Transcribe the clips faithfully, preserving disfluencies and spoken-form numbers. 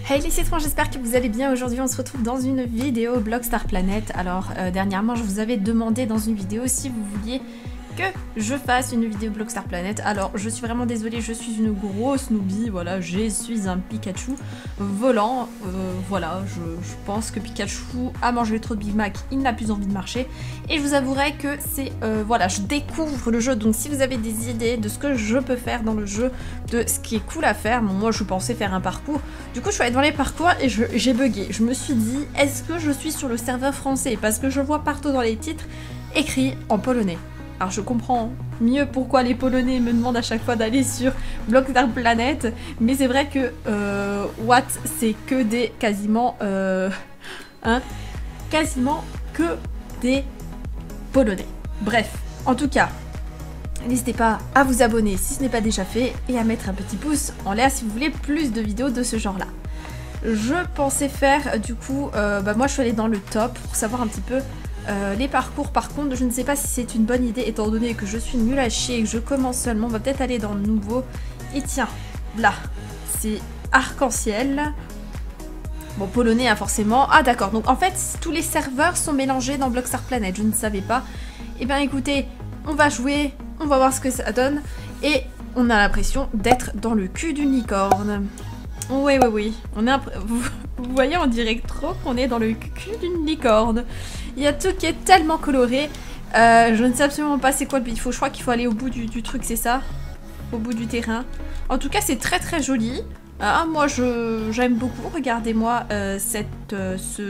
Hey les citrons, j'espère que vous allez bien. Aujourd'hui on se retrouve dans une vidéo Blockstar Planet. Alors euh, dernièrement je vous avais demandé dans une vidéo si vous vouliez que je fasse une vidéo Blockstar Planet. Alors je suis vraiment désolée, je suis une grosse noobie, voilà, je suis un Pikachu volant. euh, Voilà, je, je pense que Pikachu a mangé trop de Big Mac, il n'a plus envie de marcher. Et je vous avouerai que c'est, euh, voilà, je découvre le jeu, donc si vous avez des idées de ce que je peux faire dans le jeu, de ce qui est cool à faire, bon, moi je pensais faire un parcours. Du coup je suis allée dans les parcours et j'ai bugué. Je me suis dit, est-ce que je suis sur le serveur français? Parce que je vois partout dans les titres écrit en polonais. Alors je comprends mieux pourquoi les Polonais me demandent à chaque fois d'aller sur Blockstar Planet, mais c'est vrai que euh, what, c'est que des quasiment, euh, hein, quasiment que des Polonais. Bref, en tout cas, n'hésitez pas à vous abonner si ce n'est pas déjà fait et à mettre un petit pouce en l'air si vous voulez plus de vidéos de ce genre-là. Je pensais faire du coup, euh, bah moi je suis allée dans le top pour savoir un petit peu Euh, les parcours. Par contre je ne sais pas si c'est une bonne idée étant donné que je suis nulle à chier et que je commence seulement. On va peut-être aller dans le nouveau. Et tiens, là c'est arc-en-ciel. Bon, polonais hein, forcément. Ah d'accord, donc en fait tous les serveurs sont mélangés dans Blockstar Planet, je ne savais pas. Et bien écoutez, on va jouer, on va voir ce que ça donne. Et on a l'impression d'être dans le cul d'une licorne. Oui, oui, oui. On est vous, vous voyez, on dirait trop qu'on est dans le cul d'une licorne. Il y a tout qui est tellement coloré. Euh, je ne sais absolument pas c'est quoi le but. Il faut, je crois qu'il faut aller au bout du, du truc, c'est ça? Au bout du terrain. En tout cas, c'est très très joli. Ah, moi, je j'aime beaucoup. Regardez-moi euh, cette, euh, ce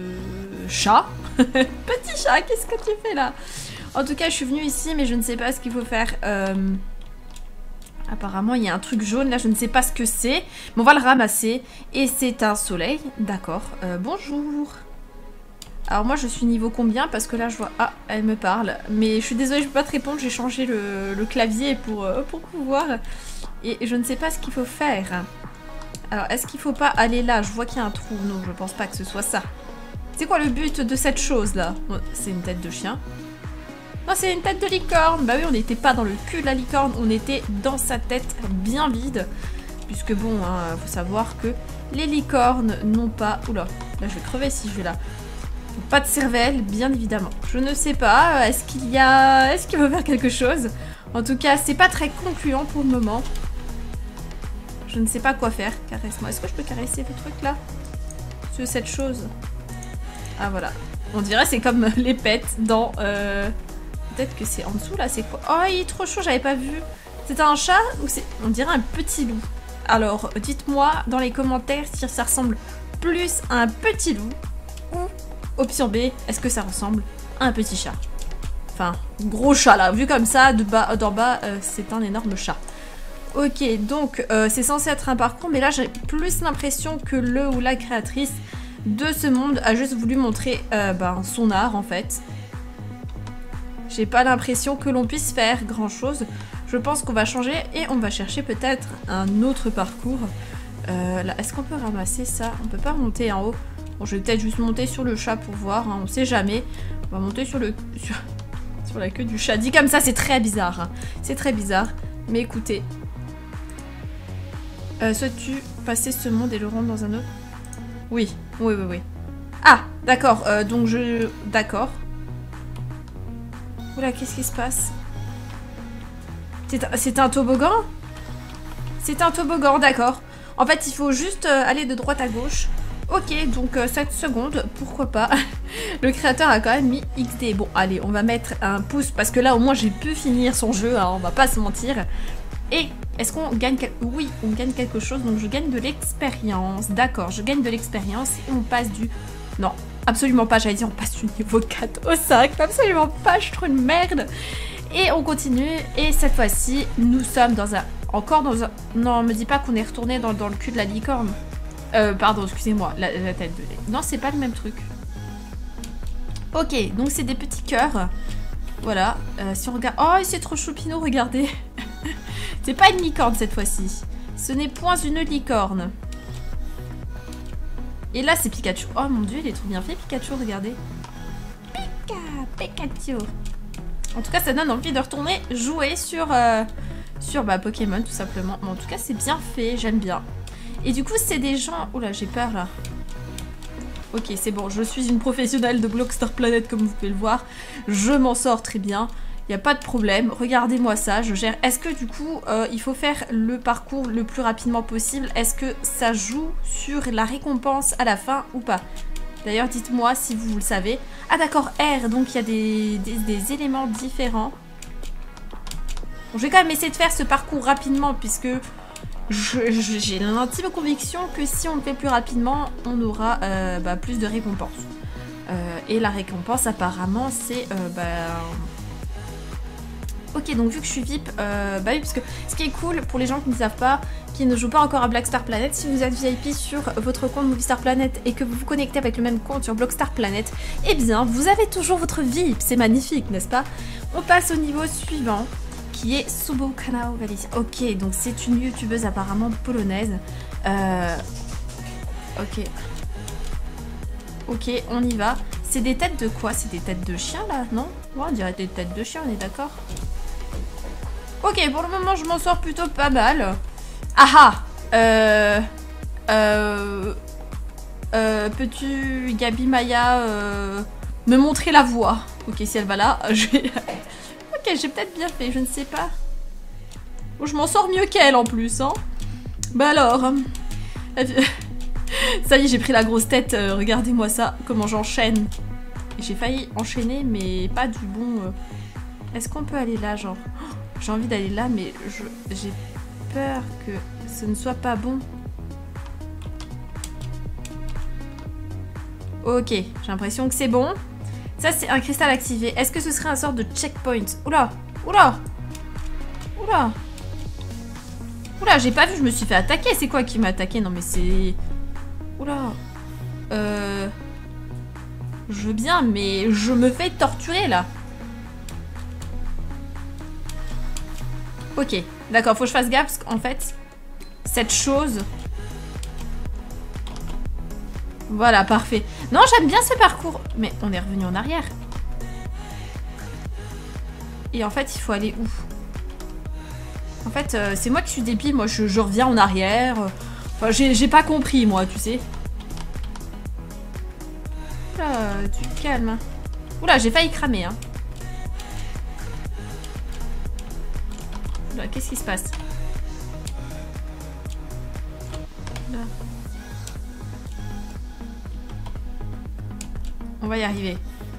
chat. Petit chat, qu'est-ce que tu fais là? En tout cas, je suis venue ici, mais je ne sais pas ce qu'il faut faire. Euh... Apparemment, il y a un truc jaune, là, je ne sais pas ce que c'est. Mais on va le ramasser. Et c'est un soleil. D'accord. Euh, bonjour. Alors moi, je suis niveau combien? Parce que là, je vois... Ah, elle me parle. Mais je suis désolée, je peux pas te répondre. J'ai changé le, le clavier pour, euh, pour pouvoir. Et je ne sais pas ce qu'il faut faire. Alors, est-ce qu'il faut pas aller là? Je vois qu'il y a un trou. Non, je pense pas que ce soit ça. C'est quoi le but de cette chose-là? C'est une tête de chien. Non, c'est une tête de licorne. Bah oui, on n'était pas dans le cul de la licorne, on était dans sa tête bien vide. Puisque bon, hein, faut savoir que les licornes n'ont pas... Oula, là je vais crever si je vais là. Pas de cervelle, bien évidemment. Je ne sais pas, est-ce qu'il y a... Est-ce qu'il veut faire quelque chose? En tout cas, c'est pas très concluant pour le moment. Je ne sais pas quoi faire. Caresse-moi. Est-ce que je peux caresser le truc là? Sur cette chose. Ah voilà. On dirait c'est comme les pets dans... Euh... Peut-être que c'est en dessous là, c'est quoi? Oh, il est trop chaud, j'avais pas vu. C'est un chat ou c'est... On dirait un petit loup. Alors, dites-moi dans les commentaires si ça ressemble plus à un petit loup ou, option B, est-ce que ça ressemble à un petit chat? Enfin, gros chat là, vu comme ça, de bas, d'en bas, euh, c'est un énorme chat. Ok, donc euh, c'est censé être un parcours, mais là j'ai plus l'impression que le ou la créatrice de ce monde a juste voulu montrer euh, ben, son art en fait. J'ai pas l'impression que l'on puisse faire grand chose. Je pense qu'on va changer et on va chercher peut-être un autre parcours. Euh, là, est-ce qu'on peut ramasser ça? On peut pas monter en haut. Bon, je vais peut-être juste monter sur le chat pour voir, hein, on sait jamais. On va monter sur le sur, sur la queue du chat. Dit comme ça, c'est très bizarre. Hein. C'est très bizarre. Mais écoutez. Euh, Souhaites-tu passer ce monde et le rendre dans un autre? Oui, oui, oui, oui. Ah, d'accord. Euh, donc je... D'accord. Oula, qu'est-ce qui se passe? C'est un toboggan? C'est un toboggan, d'accord. En fait, il faut juste euh, aller de droite à gauche. Ok, donc euh, sept secondes, pourquoi pas. Le créateur a quand même mis X D. Bon, allez, on va mettre un pouce, parce que là, au moins, j'ai pu finir son jeu, hein, on va pas se mentir. Et, est-ce qu'on gagne... Oui, on gagne quelque chose, donc je gagne de l'expérience. D'accord, je gagne de l'expérience et on passe du... Non, absolument pas, j'allais dire on passe du niveau quatre au cinq. Absolument pas, je trouve une merde. Et on continue, et cette fois-ci, nous sommes dans un... Encore dans un... Non, me dis pas qu'on est retourné dans, dans le cul de la licorne. Euh, pardon, excusez-moi, la, la tête de lait. Non, c'est pas le même truc. Ok, donc c'est des petits cœurs. Voilà, euh, si on regarde... Oh, c'est trop choupinou, regardez. C'est pas une licorne cette fois-ci. Ce n'est point une licorne. Et là, c'est Pikachu. Oh mon dieu, il est trop bien fait, Pikachu, regardez. Pika, Pikachu. En tout cas, ça donne envie de retourner jouer sur, euh, sur bah, Pokémon, tout simplement. Mais en tout cas, c'est bien fait, j'aime bien. Et du coup, c'est des gens... Oula, j'ai peur là. Ok, c'est bon, je suis une professionnelle de Blockstar Planet comme vous pouvez le voir. Je m'en sors très bien. Il n'y a pas de problème. Regardez-moi ça, je gère. Est-ce que du coup, euh, il faut faire le parcours le plus rapidement possible? Est-ce que ça joue sur la récompense à la fin ou pas? D'ailleurs, dites-moi si vous le savez. Ah d'accord, R, donc il y a des, des, des éléments différents. Bon, je vais quand même essayer de faire ce parcours rapidement puisque j'ai l'intime conviction que si on le fait plus rapidement, on aura euh, bah, plus de récompenses. Euh, et la récompense, apparemment, c'est... Euh, bah... Ok, donc vu que je suis V I P, euh, bah oui, parce que ce qui est cool pour les gens qui ne savent pas, qui ne jouent pas encore à Blockstar Planet, si vous êtes V I P sur votre compte Movistar Planet et que vous vous connectez avec le même compte sur Blockstar Planet, eh bien, vous avez toujours votre V I P. C'est magnifique, n'est-ce pas? On passe au niveau suivant, qui est Subo Kanao Galicia. Ok, donc c'est une youtubeuse apparemment polonaise. Euh... Ok. Ok, on y va. C'est des têtes de quoi? C'est des têtes de chien là, non? Ouais, on dirait des têtes de chien, on est d'accord? Ok, pour le moment, je m'en sors plutôt pas mal. Ah ah Euh... Euh... euh Peux-tu, Gabi Maya, euh, me montrer la voie? Ok, si elle va là, je vais... Ok, j'ai peut-être bien fait, je ne sais pas. Bon, je m'en sors mieux qu'elle en plus, hein. Bah alors... Ça y est, j'ai pris la grosse tête, euh, regardez-moi ça, comment j'enchaîne. J'ai failli enchaîner, mais pas du bon... Euh... Est-ce qu'on peut aller là, genre? Oh, j'ai envie d'aller là, mais j'ai peur que ce ne soit pas bon. Ok, j'ai l'impression que c'est bon. Ça, c'est un cristal activé. Est-ce que ce serait un sort de checkpoint? Oula! Oula! Oula! Oula, j'ai pas vu, je me suis fait attaquer. C'est quoi qui m'a attaqué? Non, mais c'est... Oula! Euh... Je veux bien, mais je me fais torturer, là. Ok, d'accord, faut que je fasse gaffe, parce qu'en fait, cette chose... Voilà, parfait. Non, j'aime bien ce parcours. Mais on est revenu en arrière. Et en fait, il faut aller où? En fait, euh, c'est moi qui suis débile. Moi, je, je reviens en arrière. Enfin, j'ai pas compris, moi, tu sais. Oula, tu te calmes. Oula, j'ai failli cramer, hein. Qu'est-ce qui se passe? Là. On va y arriver.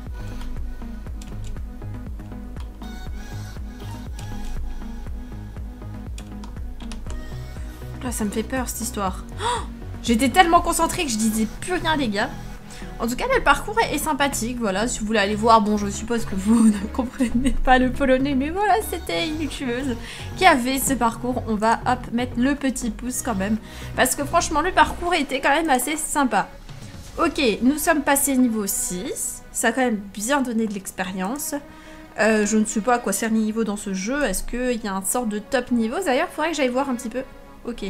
Là, ça me fait peur cette histoire. Oh, j'étais tellement concentrée que je disais plus rien, les gars. En tout cas, le parcours est sympathique, voilà, si vous voulez aller voir, bon, je suppose que vous ne comprenez pas le polonais, mais voilà, c'était une youtubeuse qui avait ce parcours. On va, hop, mettre le petit pouce quand même, parce que franchement, le parcours était quand même assez sympa. Ok, nous sommes passés niveau six, ça a quand même bien donné de l'expérience. Euh, je ne sais pas à quoi sert le niveau dans ce jeu, est-ce qu'il y a un sort de top niveau? D'ailleurs, il faudrait que j'aille voir un petit peu. Ok.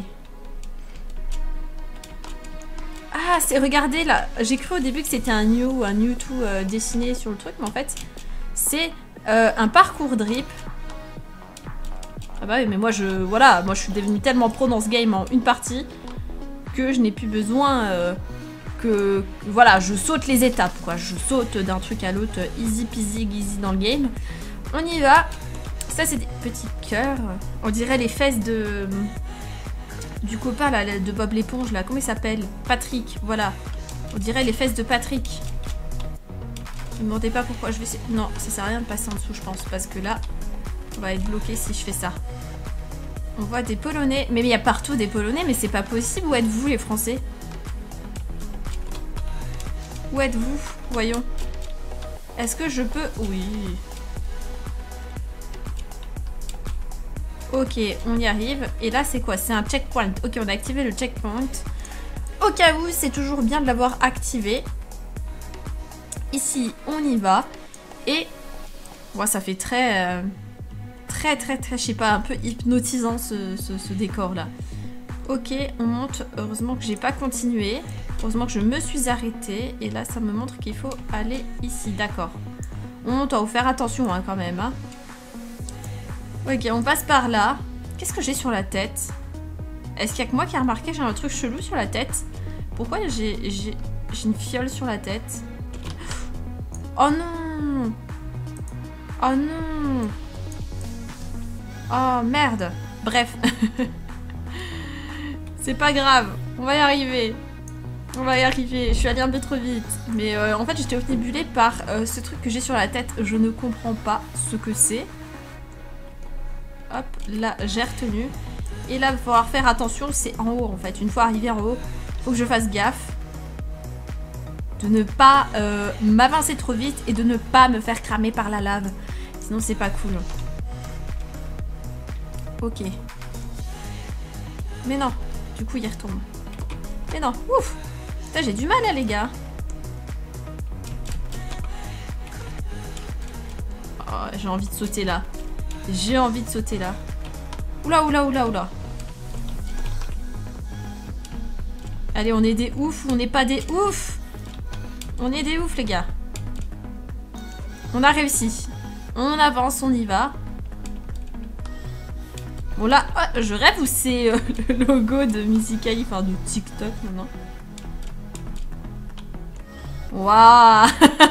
Ah, c'est, regardez là, j'ai cru au début que c'était un New, un Mewtwo euh, dessiné sur le truc, mais en fait, c'est euh, un parcours drip. Ah bah oui, mais moi je, voilà, moi je suis devenue tellement pro dans ce game en une partie que je n'ai plus besoin euh, que, voilà, je saute les étapes, quoi. Je saute d'un truc à l'autre, easy peasy, easy dans le game. On y va. Ça, c'est des petits cœurs. On dirait les fesses de... du copain là, de Bob l'éponge là, comment il s'appelle? Patrick, voilà. On dirait les fesses de Patrick. Ne me demandez pas pourquoi je vais essayer. Non, ça sert à rien de passer en dessous, je pense, parce que là, on va être bloqué si je fais ça. On voit des Polonais. Mais il y a partout des Polonais, mais c'est pas possible. Où êtes-vous les Français? Où êtes-vous? Voyons. Est-ce que je peux... Oui. Ok, on y arrive. Et là, c'est quoi? C'est un checkpoint. Ok, on a activé le checkpoint. Au cas où, c'est toujours bien de l'avoir activé. Ici, on y va. Et... Bon, ça fait très... Euh, très, très, très... Je sais pas, un peu hypnotisant ce, ce, ce décor-là. Ok, on monte. Heureusement que j'ai pas continué. Heureusement que je me suis arrêtée. Et là, ça me montre qu'il faut aller ici. D'accord. On monte, on va faire attention hein, quand même. Hein. Ok, on passe par là. Qu'est-ce que j'ai sur la tête? Est-ce qu'il y a que moi qui a remarqué j'ai un truc chelou sur la tête? Pourquoi j'ai j'ai une fiole sur la tête? Oh non! Oh non! Oh merde! Bref. C'est pas grave. On va y arriver. On va y arriver. Je suis allée un peu trop vite. Mais euh, en fait, j'étais obnubilée par euh, ce truc que j'ai sur la tête. Je ne comprends pas ce que c'est. Hop, là, j'ai retenu. Et là, il va falloir faire attention. C'est en haut, en fait. Une fois arrivé en haut, faut que je fasse gaffe de ne pas euh, m'avancer trop vite et de ne pas me faire cramer par la lave. Sinon, c'est pas cool. Ok. Mais non. Du coup, il retombe. Mais non. Ouf. Putain, j'ai du mal, là, les gars. Oh, j'ai envie de sauter là. J'ai envie de sauter là. Oula, oula, oula, oula. Allez, on est des oufs ou on n'est pas des oufs? On est des oufs, les gars. On a réussi. On avance, on y va. Bon là, oh, je rêve ou c'est euh, le logo de Misikai, enfin de TikTok maintenant. Waouh.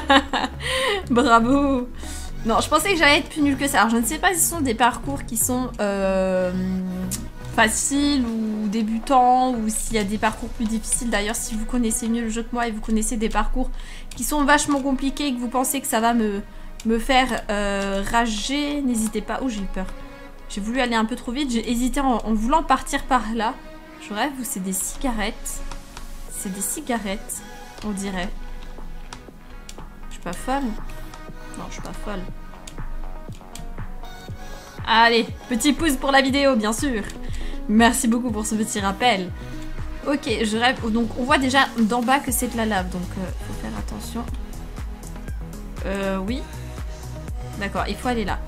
Bravo. Non, je pensais que j'allais être plus nulle que ça. Alors je ne sais pas si ce sont des parcours qui sont euh, faciles ou débutants, ou s'il y a des parcours plus difficiles. D'ailleurs, si vous connaissez mieux le jeu que moi et vous connaissez des parcours qui sont vachement compliqués et que vous pensez que ça va me, me faire euh, rager, n'hésitez pas. Oh, j'ai eu peur. J'ai voulu aller un peu trop vite. J'ai hésité en, en voulant partir par là. Je rêve où c'est des cigarettes. C'est des cigarettes, on dirait. Je suis pas folle. Non, je suis pas folle. Allez, petit pouce pour la vidéo, bien sûr. Merci beaucoup pour ce petit rappel. Ok, je rêve. Donc, on voit déjà d'en bas que c'est de la lave. Donc, euh, faut faire attention. Euh, oui. D'accord, il faut aller là.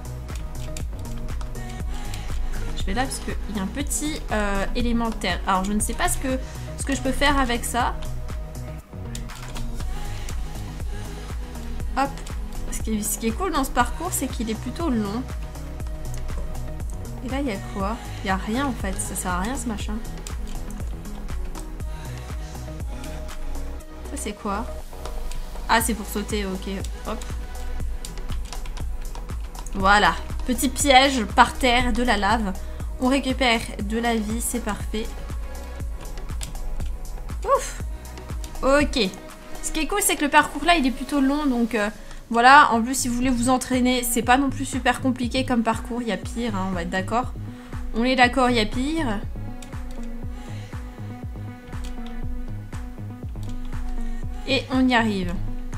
Je vais là parce qu'il y a un petit euh, élémentaire. Alors, je ne sais pas ce que, ce que je peux faire avec ça. Hop. Ce qui est, ce qui est cool dans ce parcours, c'est qu'il est plutôt long. Et là, il y a quoi? Il n'y a rien en fait. Ça sert à rien ce machin. Ça, c'est quoi? Ah, c'est pour sauter. Ok. Hop. Voilà. Petit piège par terre, de la lave. On récupère de la vie. C'est parfait. Ouf. Ok. Ce qui est cool, c'est que le parcours là, il est plutôt long. Donc... Euh, voilà, en plus si vous voulez vous entraîner, c'est pas non plus super compliqué comme parcours, il y a pire, hein, on va être d'accord. On est d'accord, il y a pire. Et on y arrive.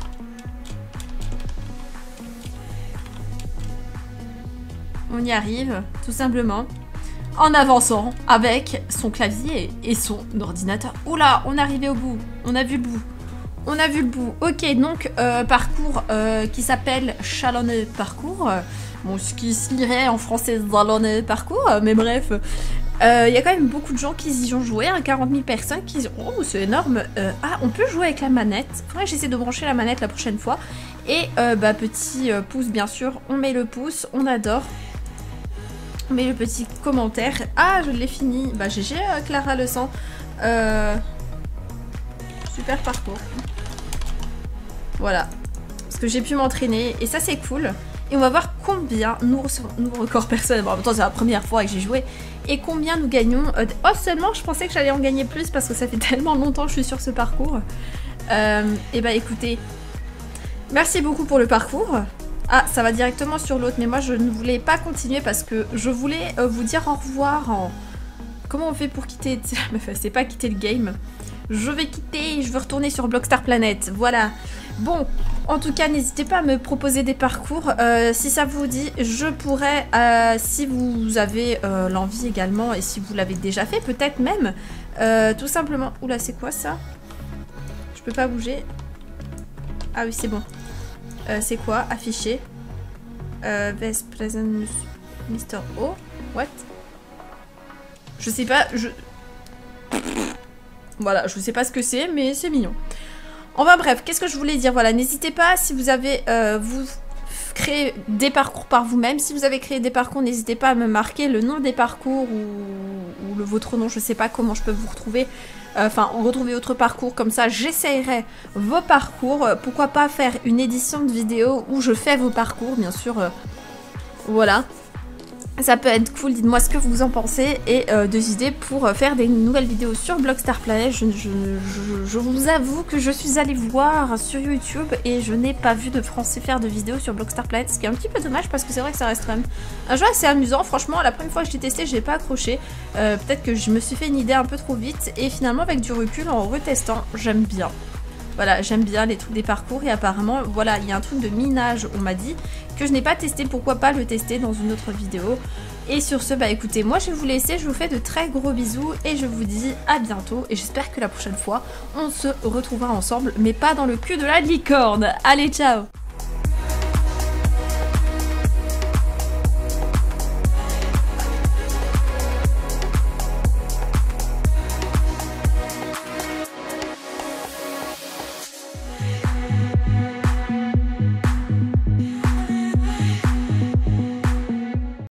On y arrive, tout simplement, en avançant avec son clavier et son ordinateur. Oula, on est arrivé au bout, on a vu le bout. On a vu le bout. Ok, donc euh, parcours euh, qui s'appelle Chalonné Parcours. Bon, ce qui serait en français Zalonné Parcours, mais bref. Il euh, y a quand même beaucoup de gens qui y ont joué, hein, quarante mille personnes qui... Oh, c'est énorme. Euh, ah, on peut jouer avec la manette. Faudrait que j'essaie de brancher la manette la prochaine fois. Et euh, bah, petit euh, pouce, bien sûr. On met le pouce, on adore. On met le petit commentaire. Ah, je l'ai fini. Bah, G G, euh, Clara le sang. Euh... Super parcours. Voilà, parce que j'ai pu m'entraîner et ça c'est cool. Et on va voir combien nous, nous record personne. Bon, en même temps c'est la première fois que j'ai joué. Et combien nous gagnons. Euh, oh seulement je pensais que j'allais en gagner plus parce que ça fait tellement longtemps que je suis sur ce parcours. Euh, et bah écoutez, merci beaucoup pour le parcours. Ah, ça va directement sur l'autre, mais moi je ne voulais pas continuer parce que je voulais euh, vous dire au revoir en... Comment on fait pour quitter... C'est pas quitter le game. Je vais quitter, je veux retourner sur Blockstar Planet, voilà. Bon, en tout cas, n'hésitez pas à me proposer des parcours. Euh, si ça vous dit, je pourrais, euh, si vous avez euh, l'envie également, et si vous l'avez déjà fait, peut-être même, euh, tout simplement... Oula, c'est quoi ça? Je peux pas bouger. Ah oui, c'est bon. Euh, c'est quoi? Affiché. Euh, Best Present Mister O. What? Je sais pas, je... Voilà, je sais pas ce que c'est, mais c'est mignon. Enfin bref, qu'est-ce que je voulais dire? Voilà, n'hésitez pas, si vous avez... Euh, vous créez des parcours par vous-même. Si vous avez créé des parcours, n'hésitez pas à me marquer le nom des parcours ou ou le, votre nom, je sais pas comment je peux vous retrouver, enfin euh, retrouver votre parcours, comme ça j'essayerai vos parcours, pourquoi pas faire une édition de vidéo où je fais vos parcours, bien sûr, euh, voilà. Ça peut être cool, dites-moi ce que vous en pensez et euh, des idées pour faire des nouvelles vidéos sur Blockstar Planet. Je, je, je, je vous avoue que je suis allée voir sur YouTube et je n'ai pas vu de Français faire de vidéos sur Blockstar Planet, ce qui est un petit peu dommage parce que c'est vrai que ça reste quand même un jeu assez amusant. Franchement, la première fois que je l'ai testé, j'ai pas accroché. Euh, Peut-être que je me suis fait une idée un peu trop vite et finalement avec du recul, en retestant, j'aime bien. Voilà, j'aime bien les trucs des parcours et apparemment, voilà, il y a un truc de minage, on m'a dit, que je n'ai pas testé, pourquoi pas le tester dans une autre vidéo. Et sur ce, bah écoutez, moi je vais vous laisser, je vous fais de très gros bisous et je vous dis à bientôt. Et j'espère que la prochaine fois, on se retrouvera ensemble, mais pas dans le cul de la licorne. Allez, ciao!